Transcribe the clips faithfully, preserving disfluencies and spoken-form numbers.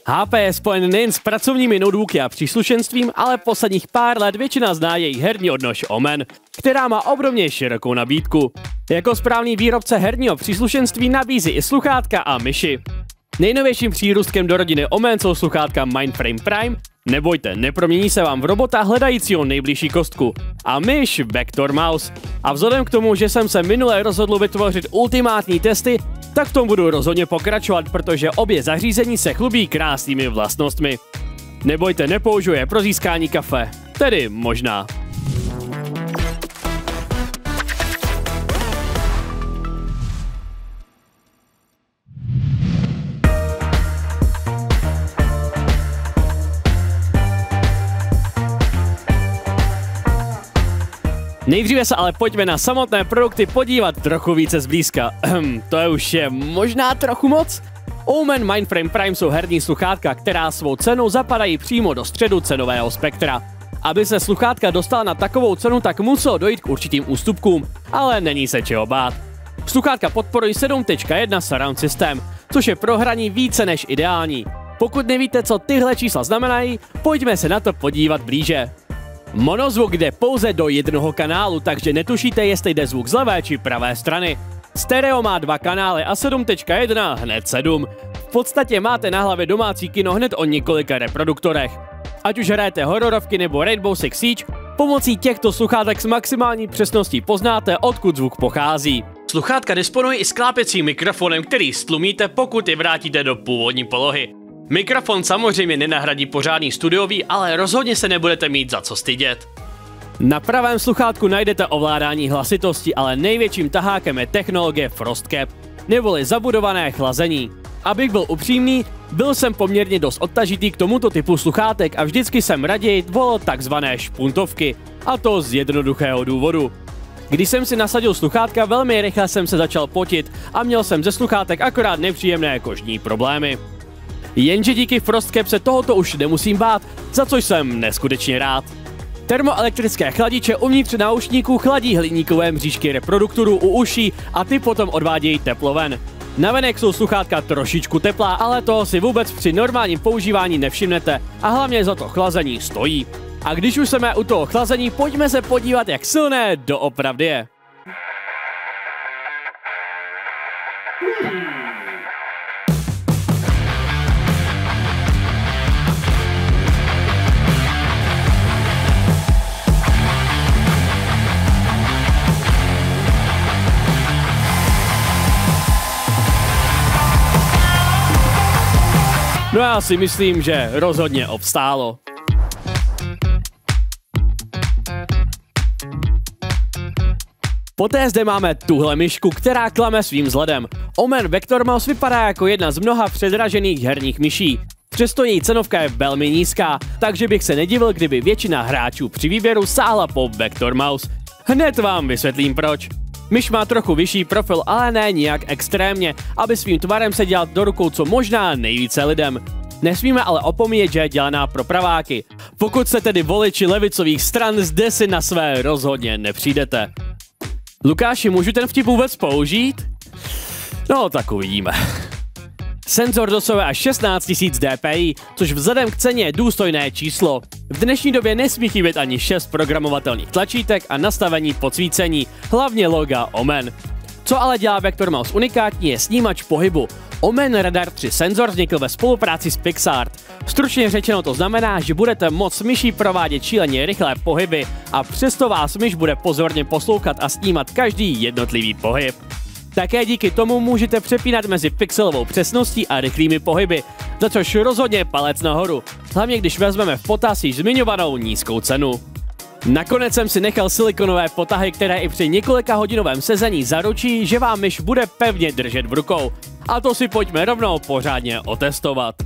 H P je spojen nejen s pracovními notebooky a příslušenstvím, ale posledních pár let většina zná její herní odnož Omen, která má obrovně širokou nabídku. Jako správný výrobce herního příslušenství nabízí i sluchátka a myši. Nejnovějším přírůstkem do rodiny Omen jsou sluchátka Mindframe Prime, nebojte, nepromění se vám v robota hledajícího nejbližší kostku, a myš Vector Mouse. A vzhledem k tomu, že jsem se minule rozhodl vytvořit ultimátní testy, tak v tom budu rozhodně pokračovat, protože obě zařízení se chlubí krásnými vlastnostmi. Nebojte, nepoužiju je pro získání kafe, tedy možná. Nejdříve se ale pojďme na samotné produkty podívat trochu více zblízka. Ehm, to je už je možná trochu moc? Omen Mindframe Prime jsou herní sluchátka, která svou cenou zapadají přímo do středu cenového spektra. Aby se sluchátka dostala na takovou cenu, tak muselo dojít k určitým ústupkům, ale není se čeho bát. Sluchátka podporují sedm tečka jedna surround systém, což je pro hraní více než ideální. Pokud nevíte, co tyhle čísla znamenají, pojďme se na to podívat blíže. Monozvuk jde pouze do jednoho kanálu, takže netušíte, jestli jde zvuk z levé či pravé strany. Stereo má dva kanály a sedm tečka jedna hned sedm. V podstatě máte na hlavě domácí kino hned o několika reproduktorech. Ať už hrajete hororovky nebo Rainbow Six Siege, pomocí těchto sluchátek s maximální přesností poznáte, odkud zvuk pochází. Sluchátka disponují i s klápěcím mikrofonem, který stlumíte, pokud je vrátíte do původní polohy. Mikrofon samozřejmě nenahradí pořádný studiový, ale rozhodně se nebudete mít za co stydět. Na pravém sluchátku najdete ovládání hlasitosti, ale největším tahákem je technologie Frostcap, neboli zabudované chlazení. Abych byl upřímný, byl jsem poměrně dost odtažitý k tomuto typu sluchátek a vždycky jsem raději volil takzvané špuntovky, a to z jednoduchého důvodu. Když jsem si nasadil sluchátka, velmi rychle jsem se začal potit a měl jsem ze sluchátek akorát nepříjemné kožní problémy. Jenže díky Frostcap se tohoto už nemusím bát, za což jsem neskutečně rád. Termoelektrické chladiče uvnitř náušníků chladí hliníkové mřížky reproduktorů u uší a ty potom odvádějí teplo ven. Navenek jsou sluchátka trošičku teplá, ale toho si vůbec při normálním používání nevšimnete a hlavně za to chlazení stojí. A když už jsme u toho chlazení, pojďme se podívat, jak silné doopravdy je. No já si myslím, že rozhodně obstálo. Poté zde máme tuhle myšku, která klame svým vzhledem. Omen Vector Mouse vypadá jako jedna z mnoha předražených herních myší. Přesto její cenovka je velmi nízká, takže bych se nedivil, kdyby většina hráčů při výběru sáhla po Vector Mouse. Hned vám vysvětlím proč. Myš má trochu vyšší profil, ale ne nijak extrémně, aby svým tvarem se dělat do rukou co možná nejvíce lidem. Nesmíme ale opomíjet, že je dělaná pro praváky. Pokud jste tedy voliči levicových stran, zde si na své rozhodně nepřijdete. Lukáši, můžu ten vtip vůbec použít? No, tak uvidíme. Senzor dosahuje až šestnáct tisíc D P I, což vzhledem k ceně je důstojné číslo. V dnešní době nesmí chybět ani šest programovatelných tlačítek a nastavení podsvícení, hlavně loga Omen. Co ale dělá Vector Mouse unikátní, je snímač pohybu. Omen Radar tři senzor vznikl ve spolupráci s Pixart. Stručně řečeno to znamená, že budete moct s myší provádět šíleně rychlé pohyby a přesto vás myš bude pozorně poslouchat a snímat každý jednotlivý pohyb. Také díky tomu můžete přepínat mezi pixelovou přesností a rychlými pohyby, za což rozhodně palec nahoru, hlavně když vezmeme v potaz již zmiňovanou nízkou cenu. Nakonec jsem si nechal silikonové potahy, které i při několika hodinovém sezení zaručí, že vám myš bude pevně držet v rukou. A to si pojďme rovnou pořádně otestovat.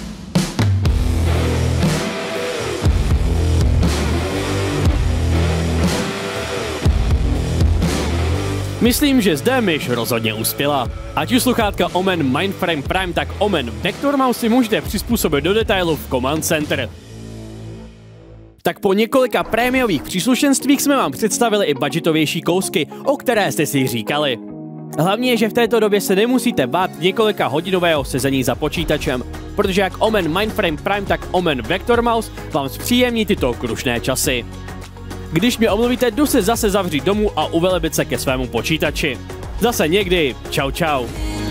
Myslím, že zde myš rozhodně uspěla. Ať už sluchátka Omen Mindframe Prime, tak Omen Vector Mouse si můžete přizpůsobit do detailu v Command Center. Tak po několika prémiových příslušenstvích jsme vám představili i budgetovější kousky, o které jste si říkali. Hlavně je, že v této době se nemusíte bát několika hodinového sezení za počítačem, protože jak Omen Mindframe Prime, tak Omen Vector Mouse vám zpříjemní tyto krušné časy. Když mě omluvíte, jdu se zase zavřít domů a uvelebit se ke svému počítači. Zase někdy, čau čau.